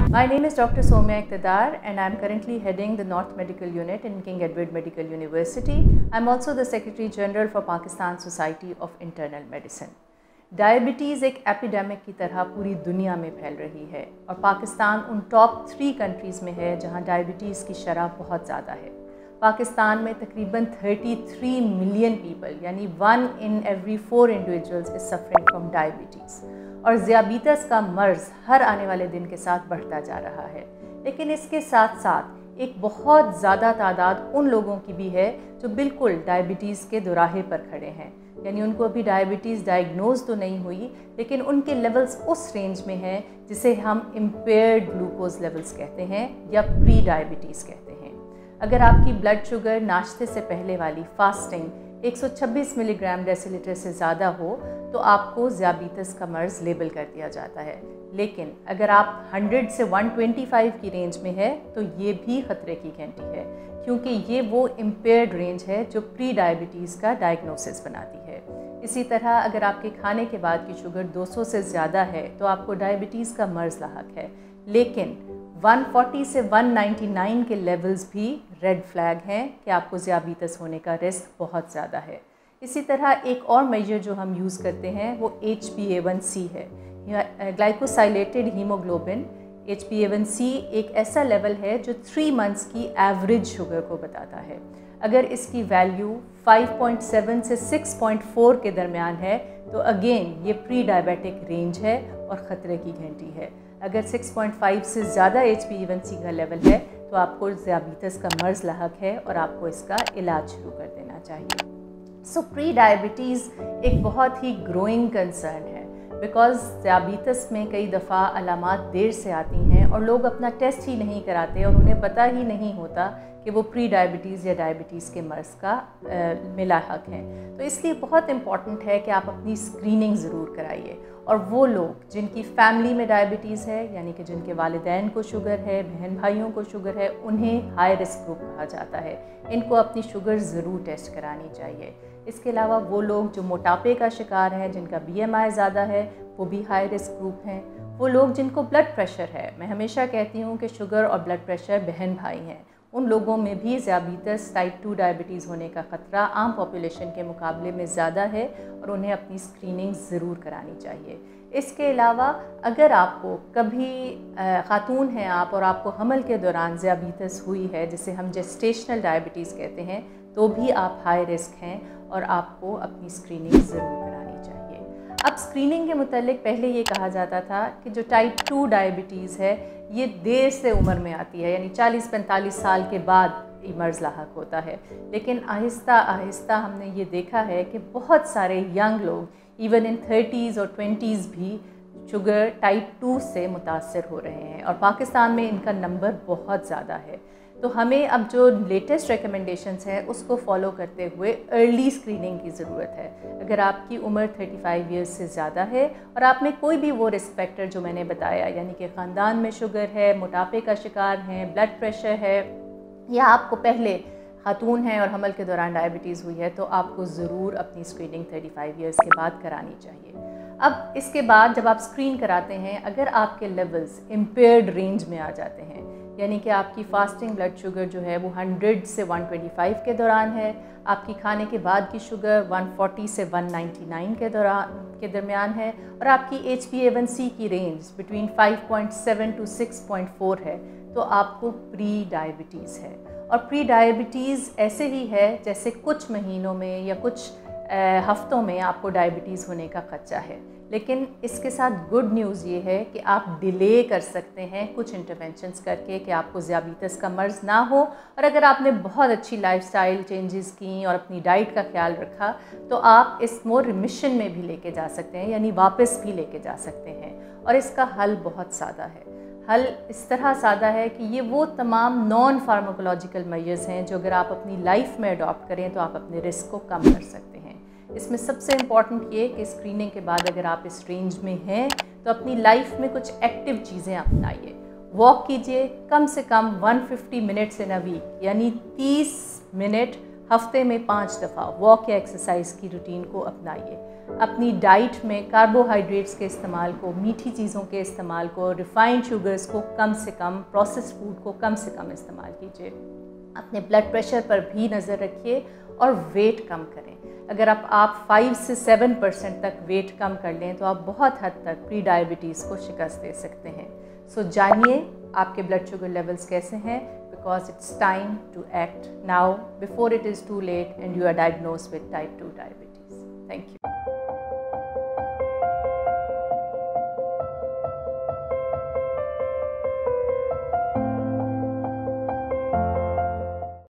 My name is Dr. Soumya Iqtidar and I am currently heading the North Medical Unit in King Edward Medical University. I am also the Secretary General for Pakistan Society of Internal Medicine. Diabetes एक epidemic की तरह पूरी दुनिया में फैल रही है और पाकिस्तान उन टॉप 3 कंट्रीज़ में है जहां डायबिटीज़ की शरह बहुत ज़्यादा है। पाकिस्तान में तकरीबन 33 मिलियन पीपल यानी 1 in every 4 individuals is suffering from diabetes और ज़ियाबीतस का मर्ज़ हर आने वाले दिन के साथ बढ़ता जा रहा है। लेकिन इसके साथ साथ एक बहुत ज़्यादा तादाद उन लोगों की भी है जो बिल्कुल डायबिटीज़ के दोराहे पर खड़े हैं, यानी उनको अभी डायबिटीज़ डायग्नोज तो नहीं हुई लेकिन उनके लेवल्स उस रेंज में हैं जिसे हम इम्पेयर्ड ग्लूकोज लेवल्स कहते हैं या प्री डायबिटीज़ कहते हैं। अगर आपकी ब्लड शुगर नाश्ते से पहले वाली फास्टिंग 126 मिलीग्राम डेसीलीटर से ज़्यादा हो तो आपको ज़ियाबीतस का मर्ज़ लेबल कर दिया जाता है। लेकिन अगर आप 100 से 125 की रेंज में है तो ये भी ख़तरे की घंटी है, क्योंकि ये वो इम्पेयर्ड रेंज है जो प्री डायबिटीज़ का डायग्नोसिस बनाती है। इसी तरह अगर आपके खाने के बाद की शुगर 200 से ज़्यादा है तो आपको डायबिटीज़ का मर्ज़ लाहक है। लेकिन 140 से 199 के लेवल्स भी रेड फ्लैग हैं कि आपको ज़ियाबीतस होने का रिस्क बहुत ज़्यादा है। इसी तरह एक और मेजर जो हम यूज़ करते हैं वो HbA1c है, ग्लाइकोसाइलेटेड हीमोग्लोबिन। HbA1c एक ऐसा लेवल है जो 3 मंथ्स की एवरेज शुगर को बताता है। अगर इसकी वैल्यू 5.7 से 6.4 के दरमियान है तो अगेन ये प्री डायबिटिक रेंज है और ख़तरे की घंटी है। अगर 6.5 से ज़्यादा HbA1c का लेवल है तो आपको ज़ियाबीतस का मर्ज़ लाहक है और आपको इसका इलाज शुरू कर देना चाहिए। सो प्री डायबिटीज़ एक बहुत ही ग्रोइंग कंसर्न है, बिकॉज़ ज़ियाबीतस में कई दफ़ा अलामात देर से आती हैं और लोग अपना टेस्ट ही नहीं कराते और उन्हें पता ही नहीं होता कि वो प्री डायबिटीज़ या डायबिटीज़ के मर्ज़ का मिलाहक हैं। तो इसलिए बहुत इम्पॉर्टेंट है कि आप अपनी स्क्रीनिंग ज़रूर कराइए। और वो लोग जिनकी फ़ैमिली में डायबिटीज़ है, यानी कि जिनके वालिदैन को शुगर है, बहन भाइयों को शुगर है, उन्हें हाई रिस्क ग्रुप कहा जाता है। इनको अपनी शुगर ज़रूर टेस्ट करानी चाहिए। इसके अलावा वो लोग जो मोटापे का शिकार हैं, जिनका BMI ज़्यादा है, वो भी हाई रिस्क ग्रुप हैं। वो लोग जिनको ब्लड प्रेशर है, मैं हमेशा कहती हूँ कि शुगर और ब्लड प्रेशर बहन भाई हैं, उन लोगों में भी ज़ियाबीतस टाइप 2 डायबिटीज़ होने का ख़तरा आम पॉपुलेशन के मुकाबले में ज़्यादा है और उन्हें अपनी स्क्रीनिंग ज़रूर करानी चाहिए। इसके अलावा अगर आपको कभी ख़ातून हैं आप और आपको हमल के दौरान ज़ियाबीतस हुई है, जिसे हम जेस्टेशनल डायबिटीज़ कहते हैं, तो भी आप हाई रिस्क हैं और आपको अपनी स्क्रीनिंग ज़रूर करानी चाहिए। अब स्क्रीनिंग के मुतालिक पहले ये कहा जाता था कि जो टाइप 2 डायबिटीज़ है ये देर से उम्र में आती है, यानी 40-45 साल के बाद ये मर्ज़ लाहक होता है। लेकिन आहिस्ता आहिस्ता हमने ये देखा है कि बहुत सारे यंग लोग इवन इन 30s और 20s भी शुगर टाइप 2 से मुतासर हो रहे हैं और पाकिस्तान में इनका नंबर बहुत ज़्यादा है। तो हमें अब जो लेटेस्ट रिकमेंडेशंस हैं उसको फॉलो करते हुए अर्ली स्क्रीनिंग की ज़रूरत है। अगर आपकी उम्र 35 ईयर्स से ज़्यादा है और आप में कोई भी वो रिस्क फैक्टर जो मैंने बताया, यानी कि ख़ानदान में शुगर है, मोटापे का शिकार हैं, ब्लड प्रेशर है, या आपको पहले खातून हैं और हमल के दौरान डायबिटीज़ हुई है, तो आपको ज़रूर अपनी स्क्रीनिंग 35 ईयर्स के बाद करानी चाहिए। अब इसके बाद जब आप स्क्रीन कराते हैं, अगर आपके लेवल्स इम्पेयर्ड रेंज में आ जाते हैं, यानी कि आपकी फास्टिंग ब्लड शुगर जो है वो 100 से 125 के दौरान है, आपकी खाने के बाद की शुगर 140 से 199 के दरमियान है और आपकी HbA1c की रेंज बिटवीन 5.7 to 6.4 है, तो आपको प्री डायबिटीज़ है। और प्री डायबिटीज़ ऐसे ही है जैसे कुछ महीनों में या कुछ हफ्तों में आपको डायबिटीज़ होने का खदशा है। लेकिन इसके साथ गुड न्यूज़ ये है कि आप डिले कर सकते हैं कुछ इंटरवेंशंस करके कि आपको ज़ियाबीतस का मर्ज़ ना हो। और अगर आपने बहुत अच्छी लाइफस्टाइल चेंजेस की और अपनी डाइट का ख्याल रखा तो आप इस मोर रिमिशन में भी लेके जा सकते हैं, यानी वापस भी लेके जा सकते हैं। और इसका हल बहुत सादा है। हल इस तरह सादा है कि ये वो तमाम नॉन फार्माकोलॉजिकल मेजर्स हैं जो अगर आप अपनी लाइफ में अडॉप्ट करें तो आप अपने रिस्क को कम कर सकते हैं। इसमें सबसे इम्पॉर्टेंट ये कि स्क्रीनिंग के बाद अगर आप इस रेंज में हैं तो अपनी लाइफ में कुछ एक्टिव चीज़ें अपनाइए। वॉक कीजिए कम से कम 150 मिनट्स इन अ वीक, यानी 30 मिनट हफ्ते में 5 दफ़ा वॉक या एक्सरसाइज की रूटीन को अपनाइए। अपनी डाइट में कार्बोहाइड्रेट्स के इस्तेमाल को, मीठी चीज़ों के इस्तेमाल को, रिफाइंड शुगर्स को कम से कम, प्रोसेस्ड फूड को कम से कम इस्तेमाल कीजिए। अपने ब्लड प्रेशर पर भी नज़र रखिए और वेट कम करें। अगर आप 5 से 7% तक वेट कम कर लें तो आप बहुत हद तक प्री डायबिटीज़ को शिकस्त दे सकते हैं। सो जानिए आपके ब्लड शुगर लेवल्स कैसे हैं, because it's time to act now before it is too late and you are diagnosed with type 2 diabetes. Thank you.